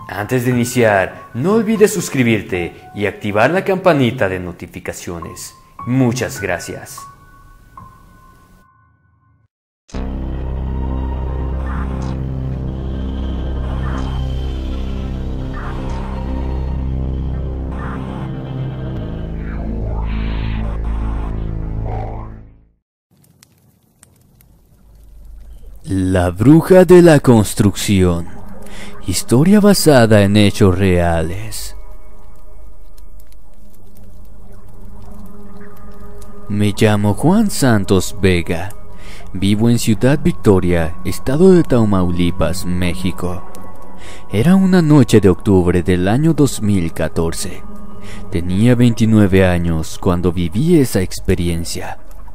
Antes de iniciar, no olvides suscribirte y activar la campanita de notificaciones. Muchas gracias. La bruja de la construcción. Historia basada en hechos reales. Me llamo Juan Santos Vega. Vivo en Ciudad Victoria, estado de Tamaulipas, México. Era una noche de octubre del año 2014. Tenía 29 años cuando viví esa experiencia.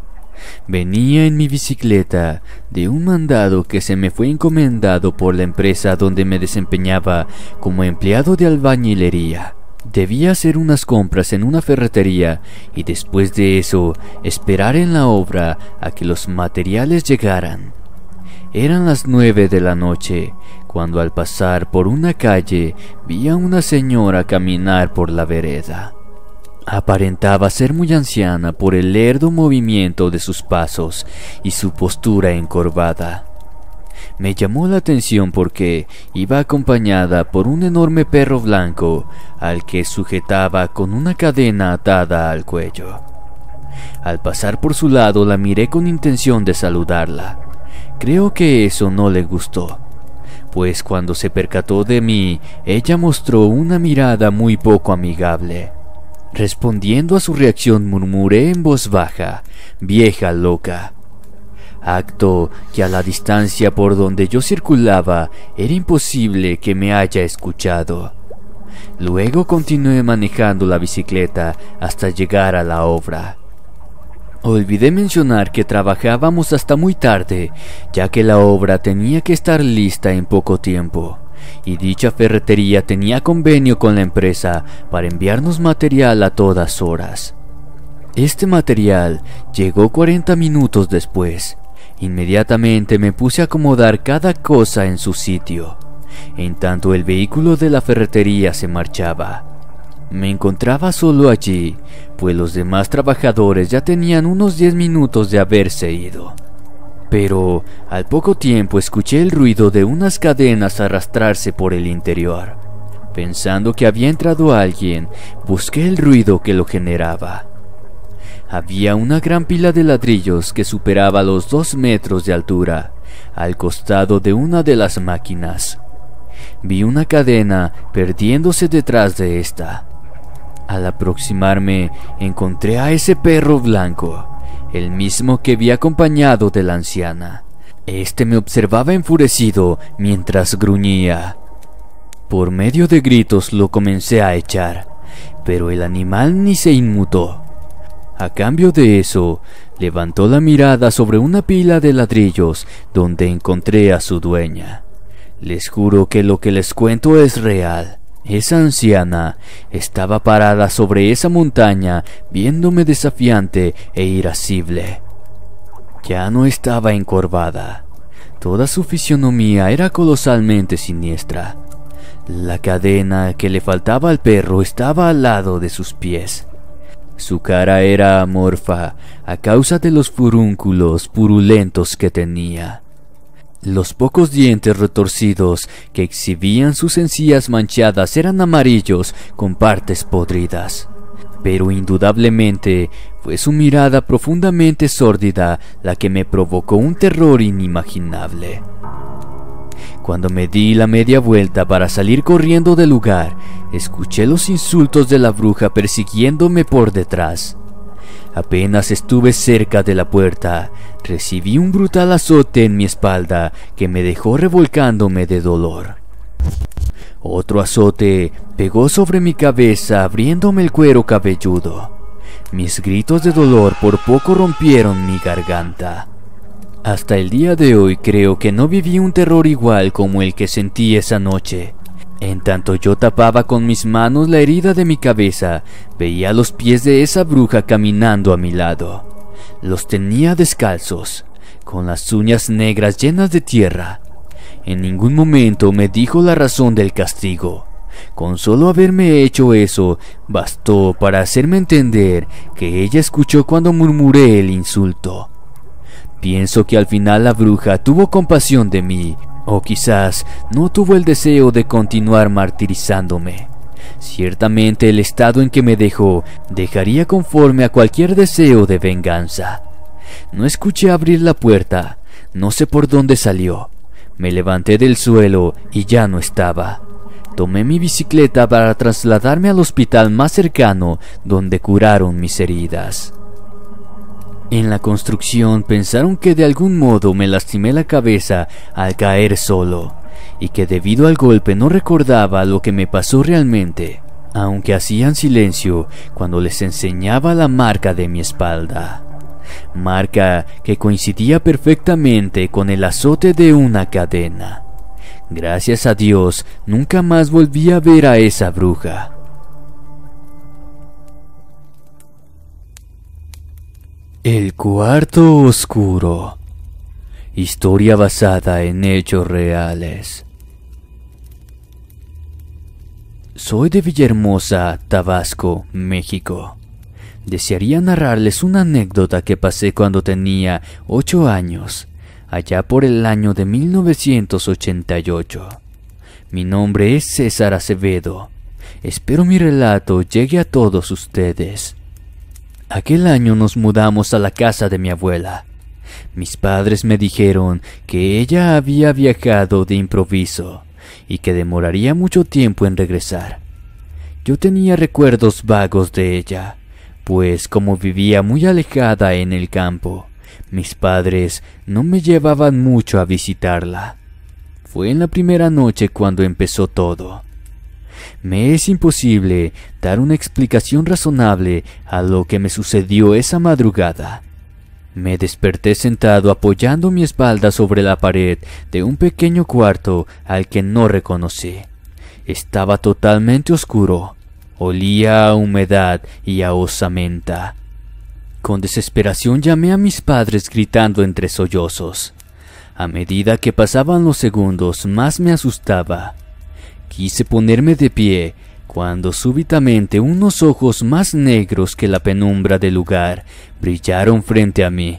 Venía en mi bicicleta de un mandado que se me fue encomendado por la empresa donde me desempeñaba como empleado de albañilería. Debía hacer unas compras en una ferretería y después de eso esperar en la obra a que los materiales llegaran. Eran las 9 de la noche cuando al pasar por una calle vi a una señora caminar por la vereda. Aparentaba ser muy anciana por el lerdo movimiento de sus pasos y su postura encorvada. Me llamó la atención porque iba acompañada por un enorme perro blanco al que sujetaba con una cadena atada al cuello. Al pasar por su lado la miré con intención de saludarla. Creo que eso no le gustó, pues cuando se percató de mí, ella mostró una mirada muy poco amigable. Respondiendo a su reacción murmuré en voz baja: "Vieja loca", acto que a la distancia por donde yo circulaba era imposible que me haya escuchado. Luego continué manejando la bicicleta hasta llegar a la obra. Olvidé mencionar que trabajábamos hasta muy tarde, ya que la obra tenía que estar lista en poco tiempo. Y dicha ferretería tenía convenio con la empresa para enviarnos material a todas horas. Este material llegó 40 minutos después. Inmediatamente me puse a acomodar cada cosa en su sitio, en tanto el vehículo de la ferretería se marchaba. Me encontraba solo allí, pues los demás trabajadores ya tenían unos 10 minutos de haberse ido. Pero al poco tiempo escuché el ruido de unas cadenas arrastrarse por el interior. Pensando que había entrado alguien, busqué el ruido que lo generaba. Había una gran pila de ladrillos que superaba los 2 metros de altura, al costado de una de las máquinas. Vi una cadena perdiéndose detrás de esta. Al aproximarme, encontré a ese perro blanco, el mismo que vi acompañado de la anciana. Este me observaba enfurecido mientras gruñía. Por medio de gritos lo comencé a echar, pero el animal ni se inmutó. A cambio de eso, levantó la mirada sobre una pila de ladrillos donde encontré a su dueña. Les juro que lo que les cuento es real. Esa anciana estaba parada sobre esa montaña, viéndome desafiante e irascible. Ya no estaba encorvada. Toda su fisionomía era colosalmente siniestra. La cadena que le faltaba al perro estaba al lado de sus pies. Su cara era amorfa a causa de los furúnculos purulentos que tenía. Los pocos dientes retorcidos que exhibían sus encías manchadas eran amarillos con partes podridas. Pero indudablemente fue su mirada profundamente sórdida la que me provocó un terror inimaginable. Cuando me di la media vuelta para salir corriendo del lugar, escuché los insultos de la bruja persiguiéndome por detrás. Apenas estuve cerca de la puerta, recibí un brutal azote en mi espalda que me dejó revolcándome de dolor. Otro azote pegó sobre mi cabeza abriéndome el cuero cabelludo. Mis gritos de dolor por poco rompieron mi garganta. Hasta el día de hoy creo que no viví un terror igual como el que sentí esa noche. En tanto yo tapaba con mis manos la herida de mi cabeza, veía los pies de esa bruja caminando a mi lado. Los tenía descalzos, con las uñas negras llenas de tierra, En ningún momento me dijo la razón del castigo. Con solo haberme hecho eso, bastó para hacerme entender que ella escuchó cuando murmuré el insulto. Pienso que al final la bruja tuvo compasión de mí, o quizás no tuvo el deseo de continuar martirizándome. Ciertamente el estado en que me dejó dejaría conforme a cualquier deseo de venganza. No escuché abrir la puerta, no sé por dónde salió. Me levanté del suelo y ya no estaba. Tomé mi bicicleta para trasladarme al hospital más cercano, donde curaron mis heridas. En la construcción pensaron que de algún modo me lastimé la cabeza al caer solo, y que debido al golpe no recordaba lo que me pasó realmente, aunque hacían silencio cuando les enseñaba la marca de mi espalda. Marca que coincidía perfectamente con el azote de una cadena. Gracias a Dios, nunca más volví a ver a esa bruja. El cuarto oscuro. Historia basada en hechos reales. Soy de Villahermosa, Tabasco, México. Desearía narrarles una anécdota que pasé cuando tenía 8 años, allá por el año de 1988. Mi nombre es César Acevedo. Espero mi relato llegue a todos ustedes. Aquel año nos mudamos a la casa de mi abuela. Mis padres me dijeron que ella había viajado de improviso y que demoraría mucho tiempo en regresar. Yo tenía recuerdos vagos de ella, pues como vivía muy alejada en el campo, mis padres no me llevaban mucho a visitarla. Fue en la primera noche cuando empezó todo. Me es imposible dar una explicación razonable a lo que me sucedió esa madrugada. Me desperté sentado apoyando mi espalda sobre la pared de un pequeño cuarto al que no reconocí. Estaba totalmente oscuro. Olía a humedad y a osamenta. Con desesperación llamé a mis padres gritando entre sollozos. A medida que pasaban los segundos, más me asustaba. Quise ponerme de pie, cuando súbitamente unos ojos más negros que la penumbra del lugar brillaron frente a mí.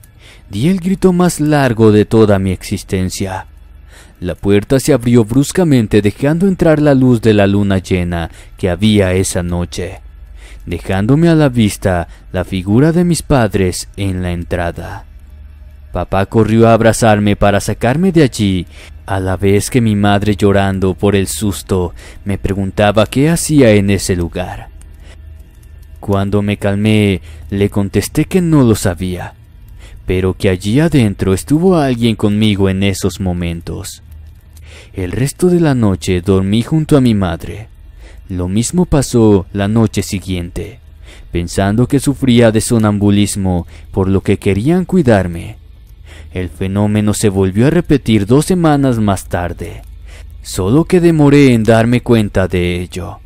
Di el grito más largo de toda mi existencia. La puerta se abrió bruscamente dejando entrar la luz de la luna llena que había esa noche, dejándome a la vista la figura de mis padres en la entrada. Papá corrió a abrazarme para sacarme de allí, a la vez que mi madre, llorando por el susto, me preguntaba qué hacía en ese lugar. Cuando me calmé, le contesté que no lo sabía, pero que allí adentro estuvo alguien conmigo en esos momentos. El resto de la noche dormí junto a mi madre. Lo mismo pasó la noche siguiente, pensando que sufría de sonambulismo, por lo que querían cuidarme. El fenómeno se volvió a repetir 2 semanas más tarde, solo que demoré en darme cuenta de ello.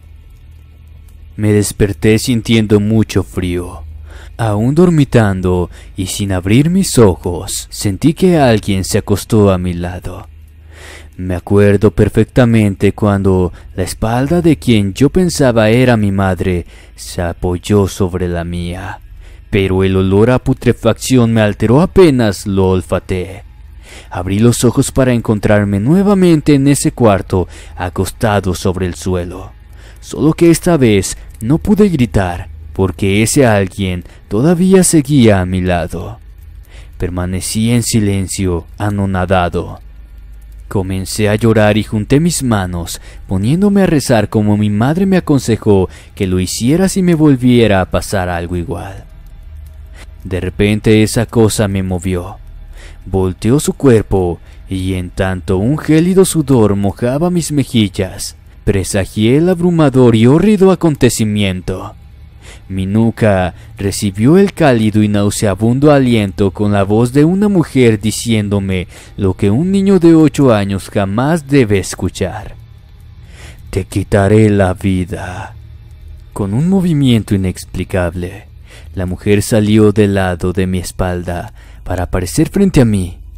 Me desperté sintiendo mucho frío. Aún dormitando y sin abrir mis ojos, sentí que alguien se acostó a mi lado. Me acuerdo perfectamente cuando la espalda de quien yo pensaba era mi madre se apoyó sobre la mía, pero el olor a putrefacción me alteró apenas lo olfateé. Abrí los ojos para encontrarme nuevamente en ese cuarto, acostado sobre el suelo. Solo que esta vez no pude gritar, porque ese alguien todavía seguía a mi lado. Permanecí en silencio, anonadado. Comencé a llorar y junté mis manos, poniéndome a rezar como mi madre me aconsejó que lo hiciera si me volviera a pasar algo igual. De repente esa cosa me movió. Volteó su cuerpo y en tanto un gélido sudor mojaba mis mejillas, presagié el abrumador y hórrido acontecimiento. Mi nuca recibió el cálido y nauseabundo aliento con la voz de una mujer diciéndome lo que un niño de 8 años jamás debe escuchar. Te quitaré la vida. Con un movimiento inexplicable, la mujer salió del lado de mi espalda para aparecer frente a mí.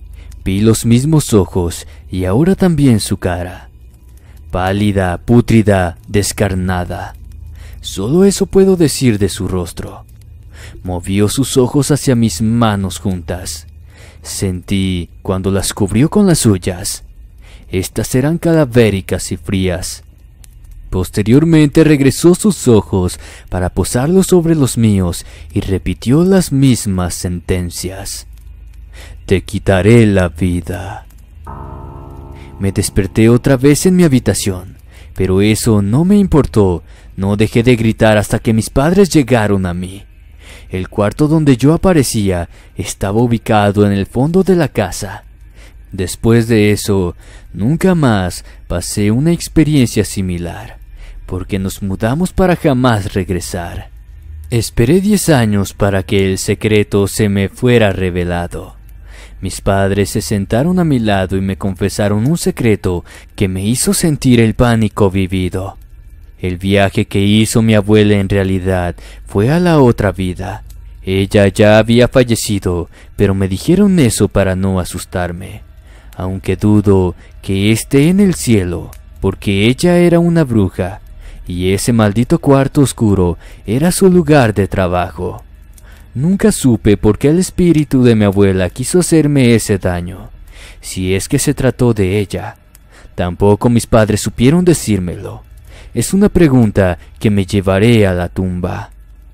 Vi los mismos ojos y ahora también su cara. Pálida, pútrida, descarnada. Solo eso puedo decir de su rostro. Movió sus ojos hacia mis manos juntas. Sentí cuando las cubrió con las suyas. Estas eran cadavéricas y frías. Posteriormente regresó sus ojos para posarlos sobre los míos y repitió las mismas sentencias. Te quitaré la vida. Me desperté otra vez en mi habitación, pero eso no me importó. No dejé de gritar hasta que mis padres llegaron a mí. El cuarto donde yo aparecía estaba ubicado en el fondo de la casa. Después de eso, nunca más pasé una experiencia similar, porque nos mudamos para jamás regresar. Esperé 10 años para que el secreto se me fuera revelado. Mis padres se sentaron a mi lado y me confesaron un secreto que me hizo sentir el pánico vivido. El viaje que hizo mi abuela en realidad fue a la otra vida. Ella ya había fallecido, pero me dijeron eso para no asustarme. Aunque dudo que esté en el cielo, porque ella era una bruja, y ese maldito cuarto oscuro era su lugar de trabajo. Nunca supe por qué el espíritu de mi abuela quiso hacerme ese daño, si es que se trató de ella. Tampoco mis padres supieron decírmelo. Es una pregunta que me llevaré a la tumba.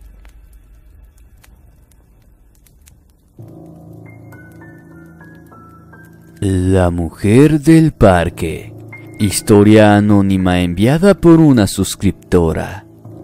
La mujer del parque. Historia anónima enviada por una suscriptora.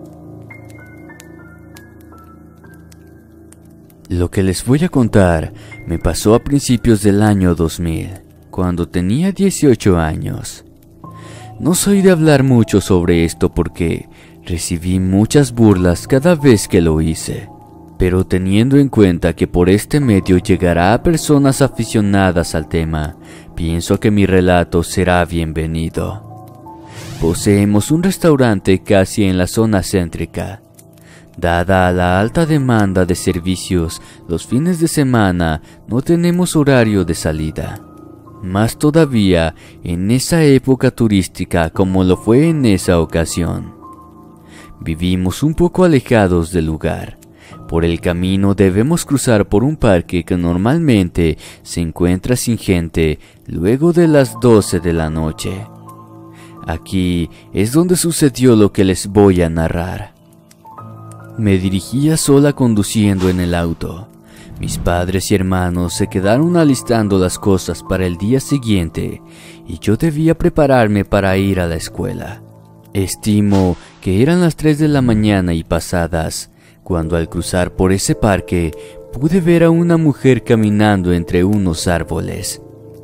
Lo que les voy a contar me pasó a principios del año 2000, cuando tenía 18 años. No soy de hablar mucho sobre esto porque recibí muchas burlas cada vez que lo hice, pero teniendo en cuenta que por este medio llegará a personas aficionadas al tema, pienso que mi relato será bienvenido. Poseemos un restaurante casi en la zona céntrica. Dada la alta demanda de servicios, los fines de semana no tenemos horario de salida. Más todavía en esa época turística como lo fue en esa ocasión. Vivimos un poco alejados del lugar. Por el camino debemos cruzar por un parque que normalmente se encuentra sin gente luego de las 12 de la noche. Aquí es donde sucedió lo que les voy a narrar. Me dirigía sola conduciendo en el auto. Mis padres y hermanos se quedaron alistando las cosas para el día siguiente y yo debía prepararme para ir a la escuela. Estimo que eran las 3 de la mañana y pasadas, cuando al cruzar por ese parque pude ver a una mujer caminando entre unos árboles.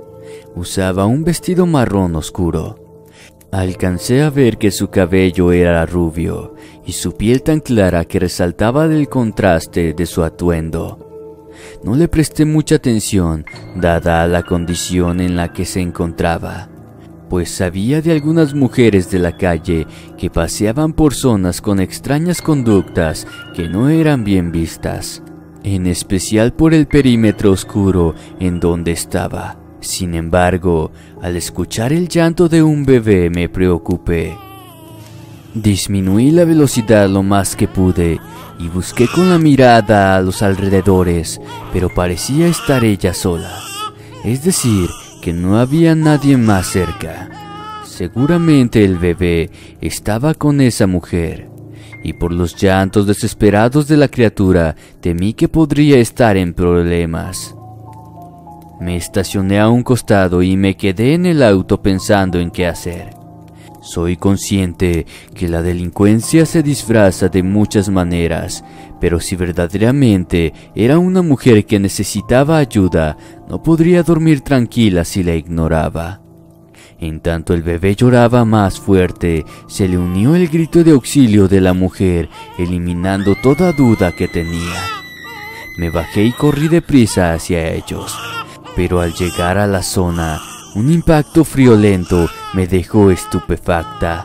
Usaba un vestido marrón oscuro. Alcancé a ver que su cabello era rubio y su piel tan clara que resaltaba del contraste de su atuendo. No le presté mucha atención, dada la condición en la que se encontraba, pues sabía de algunas mujeres de la calle que paseaban por zonas con extrañas conductas que no eran bien vistas, en especial por el perímetro oscuro en donde estaba. Sin embargo, al escuchar el llanto de un bebé me preocupé. Disminuí la velocidad lo más que pude y busqué con la mirada a los alrededores, pero parecía estar ella sola. Es decir, que no había nadie más cerca. Seguramente el bebé estaba con esa mujer, y por los llantos desesperados de la criatura temí que podría estar en problemas. Me estacioné a un costado y me quedé en el auto pensando en qué hacer. Soy consciente que la delincuencia se disfraza de muchas maneras, pero si verdaderamente era una mujer que necesitaba ayuda, no podría dormir tranquila si la ignoraba. En tanto el bebé lloraba más fuerte, se le unió el grito de auxilio de la mujer, eliminando toda duda que tenía. Me bajé y corrí deprisa hacia ellos, pero al llegar a la zona, un impacto friolento me dejó estupefacta.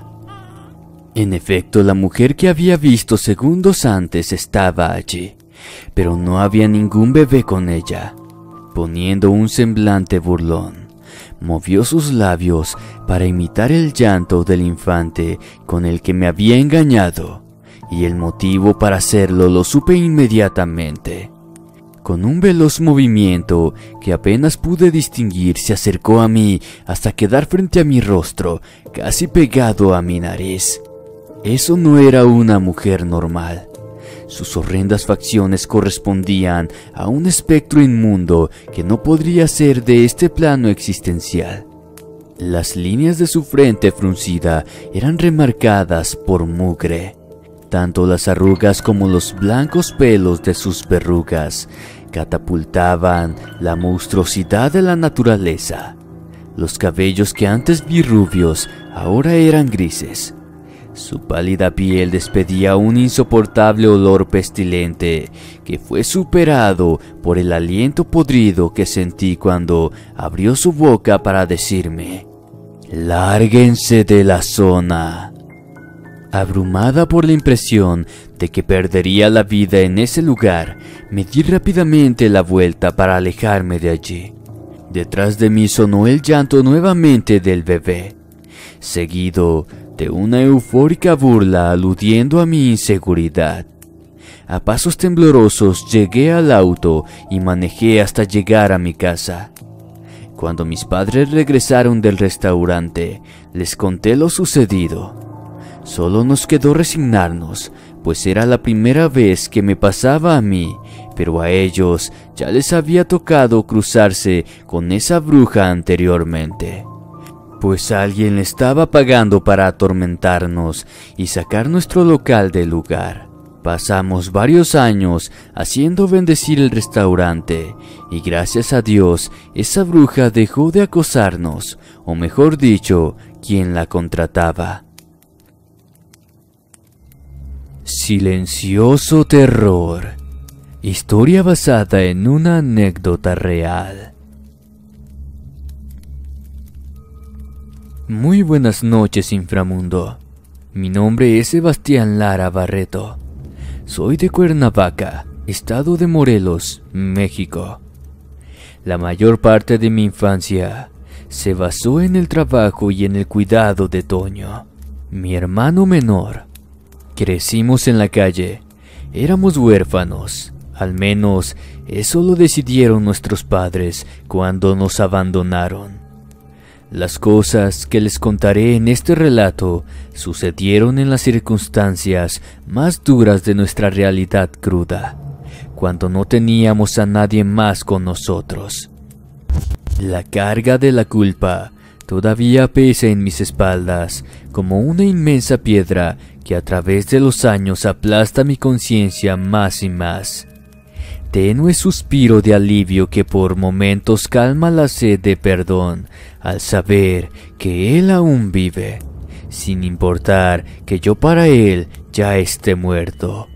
En efecto, la mujer que había visto segundos antes estaba allí, pero no había ningún bebé con ella. poniendo un semblante burlón, movió sus labios para imitar el llanto del infante con el que me había engañado, y el motivo para hacerlo lo supe inmediatamente. Con un veloz movimiento que apenas pude distinguir, se acercó a mí hasta quedar frente a mi rostro, casi pegado a mi nariz. Eso no era una mujer normal. Sus horrendas facciones correspondían a un espectro inmundo que no podría ser de este plano existencial. Las líneas de su frente fruncida eran remarcadas por mugre. Tanto las arrugas como los blancos pelos de sus verrugas catapultaban la monstruosidad de la naturaleza. Los cabellos que antes vi rubios ahora eran grises. Su pálida piel despedía un insoportable olor pestilente que fue superado por el aliento podrido que sentí cuando abrió su boca para decirme: «Lárguense de la zona». Abrumada por la impresión de que perdería la vida en ese lugar, me di rápidamente la vuelta para alejarme de allí. Detrás de mí sonó el llanto nuevamente del bebé, seguido de una eufórica burla aludiendo a mi inseguridad. A pasos temblorosos llegué al auto y manejé hasta llegar a mi casa. Cuando mis padres regresaron del restaurante, les conté lo sucedido. Solo nos quedó resignarnos, pues era la primera vez que me pasaba a mí, pero a ellos ya les había tocado cruzarse con esa bruja anteriormente. Pues alguien le estaba pagando para atormentarnos y sacar nuestro local del lugar. Pasamos varios años haciendo bendecir el restaurante y gracias a Dios esa bruja dejó de acosarnos, o mejor dicho, quien la contrataba. Silencioso terror. Historia basada en una anécdota real. Muy buenas noches, inframundo. Mi nombre es Sebastián Lara Barreto. Soy de Cuernavaca, estado de Morelos, México. La mayor parte de mi infancia se basó en el trabajo y en el cuidado de Toño, mi hermano menor. Crecimos en la calle, éramos huérfanos, al menos eso lo decidieron nuestros padres cuando nos abandonaron. Las cosas que les contaré en este relato sucedieron en las circunstancias más duras de nuestra realidad cruda, cuando no teníamos a nadie más con nosotros. La carga de la culpa todavía pesa en mis espaldas como una inmensa piedra que a través de los años aplasta mi conciencia más y más. Tenue suspiro de alivio que por momentos calma la sed de perdón al saber que él aún vive, sin importar que yo para él ya esté muerto.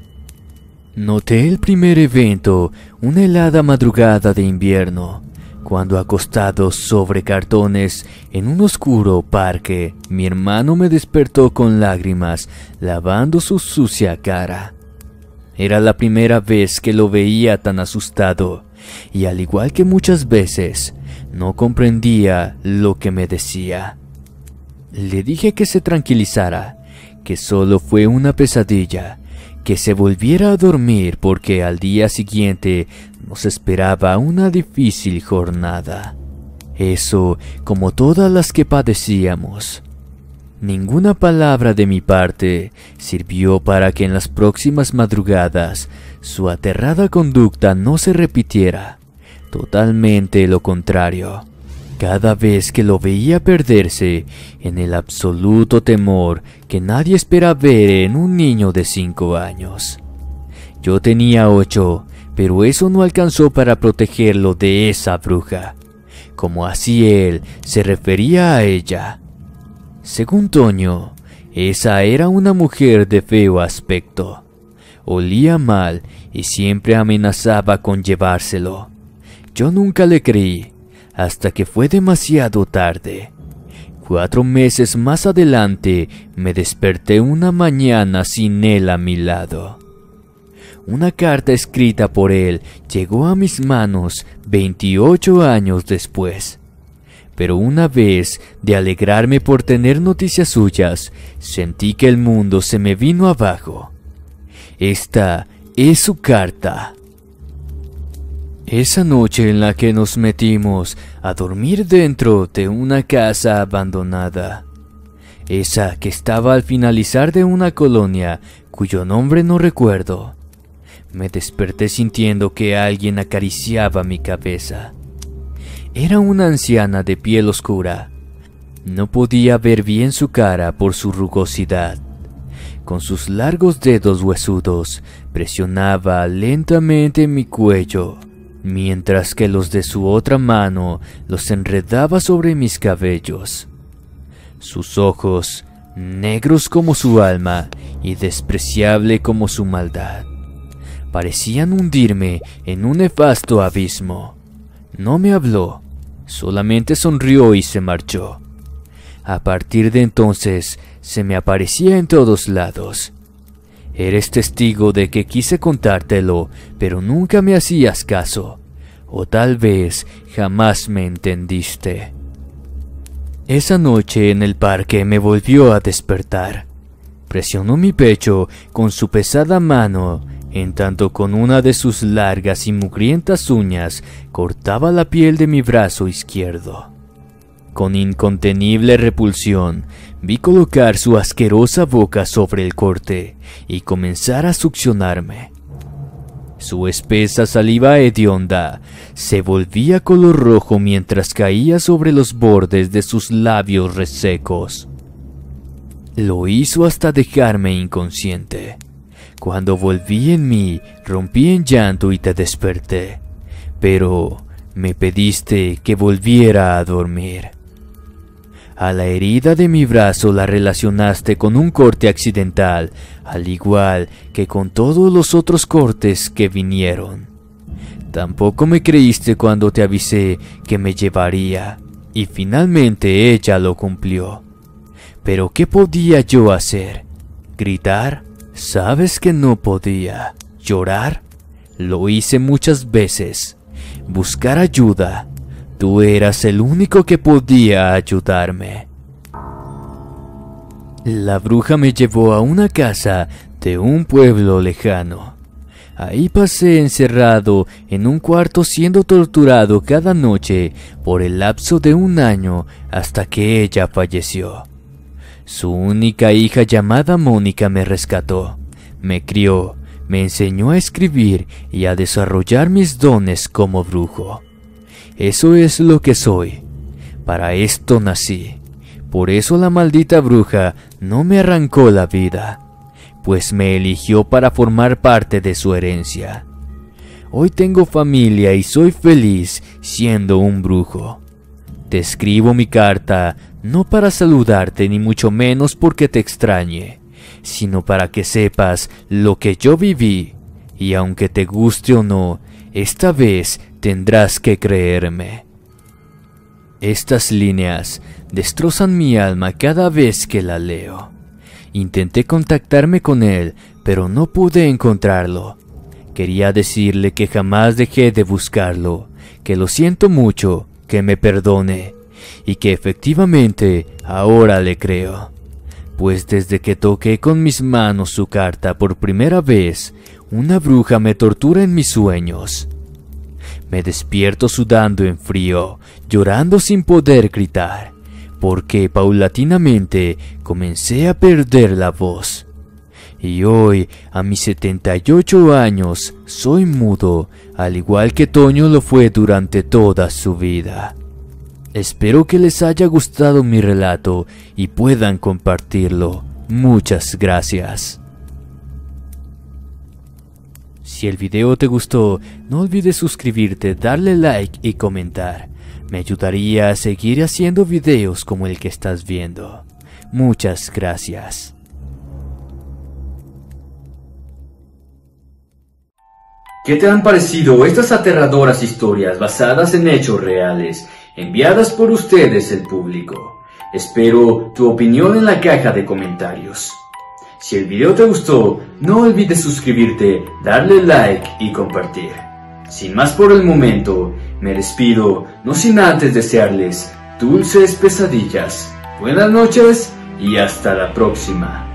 Noté el primer evento una helada madrugada de invierno, cuando acostados sobre cartones en un oscuro parque, mi hermano me despertó con lágrimas lavando su sucia cara. Era la primera vez que lo veía tan asustado, y al igual que muchas veces, no comprendía lo que me decía. Le dije que se tranquilizara, que solo fue una pesadilla, que se volviera a dormir porque al día siguiente nos esperaba una difícil jornada. Eso como todas las que padecíamos. Ninguna palabra de mi parte sirvió para que en las próximas madrugadas su aterrada conducta no se repitiera. Totalmente lo contrario. Cada vez que lo veía perderse en el absoluto temor que nadie espera ver en un niño de 5 años. Yo tenía 8, pero eso no alcanzó para protegerlo de esa bruja, como así él se refería a ella. Según Toño, esa era una mujer de feo aspecto. Olía mal y siempre amenazaba con llevárselo. Yo nunca le creí, hasta que fue demasiado tarde. 4 meses más adelante me desperté una mañana sin él a mi lado. una carta escrita por él llegó a mis manos 28 años después. Pero una vez, de alegrarme por tener noticias suyas, sentí que el mundo se me vino abajo. Esta es su carta. Esa noche en la que nos metimos a dormir dentro de una casa abandonada, esa que estaba al finalizar de una colonia cuyo nombre no recuerdo, me desperté sintiendo que alguien acariciaba mi cabeza. Era una anciana de piel oscura. No podía ver bien su cara por su rugosidad. Con sus largos dedos huesudos presionaba lentamente mi cuello, mientras que los de su otra mano los enredaba sobre mis cabellos. Sus ojos, negros como su alma y despreciable como su maldad, parecían hundirme en un nefasto abismo. No me habló, solamente sonrió y se marchó. A partir de entonces se me aparecía en todos lados. Eres testigo de que quise contártelo, pero nunca me hacías caso, o tal vez jamás me entendiste. Esa noche en el parque me volvió a despertar. Presionó mi pecho con su pesada mano, en tanto con una de sus largas y mugrientas uñas cortaba la piel de mi brazo izquierdo. Con incontenible repulsión, vi colocar su asquerosa boca sobre el corte y comenzar a succionarme. Su espesa saliva hedionda se volvía color rojo mientras caía sobre los bordes de sus labios resecos. Lo hizo hasta dejarme inconsciente. Cuando volví en mí, rompí en llanto y te desperté, pero me pediste que volviera a dormir. A la herida de mi brazo la relacionaste con un corte accidental, al igual que con todos los otros cortes que vinieron. Tampoco me creíste cuando te avisé que me llevaría, y finalmente ella lo cumplió. Pero ¿qué podía yo hacer? ¿Gritar? Sabes que no podía. ¿Llorar? Lo hice muchas veces. ¿Buscar ayuda? Tú eras el único que podía ayudarme. La bruja me llevó a una casa de un pueblo lejano. Ahí pasé encerrado en un cuarto siendo torturado cada noche por el lapso de 1 año hasta que ella falleció. Su única hija llamada Mónica me rescató, me crió, me enseñó a escribir y a desarrollar mis dones como brujo. Eso es lo que soy. Para esto nací. Por eso la maldita bruja no me arrancó la vida, pues me eligió para formar parte de su herencia. Hoy tengo familia y soy feliz siendo un brujo. Te escribo mi carta no para saludarte ni mucho menos porque te extrañe, sino para que sepas lo que yo viví, y aunque te guste o no, esta vez tendrás que creerme. Estas líneas destrozan mi alma cada vez que la leo. Intenté contactarme con él, pero no pude encontrarlo. Quería decirle que jamás dejé de buscarlo, que lo siento mucho, que me perdone, y que efectivamente ahora le creo. Pues desde que toqué con mis manos su carta por primera vez, una bruja me tortura en mis sueños. Me despierto sudando en frío, llorando sin poder gritar, porque paulatinamente comencé a perder la voz. Y hoy, a mis 78 años, soy mudo, al igual que Toño lo fue durante toda su vida. Espero que les haya gustado mi relato y puedan compartirlo. Muchas gracias. Si el video te gustó, no olvides suscribirte, darle like y comentar. Me ayudaría a seguir haciendo videos como el que estás viendo. Muchas gracias. ¿Qué te han parecido estas aterradoras historias basadas en hechos reales, enviadas por ustedes, el público? Espero tu opinión en la caja de comentarios. Si el video te gustó, no olvides suscribirte, darle like y compartir. Sin más por el momento, me despido, no sin antes desearles dulces pesadillas. Buenas noches y hasta la próxima.